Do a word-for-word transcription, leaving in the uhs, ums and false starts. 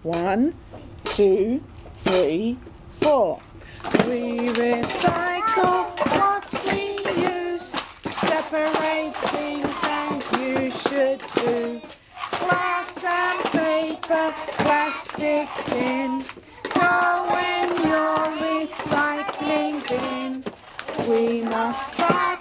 One, two, three, four. We recycle what we use. Separate things and you should too. Glass and paper, plastic tin. Go in your recycling bin. We must start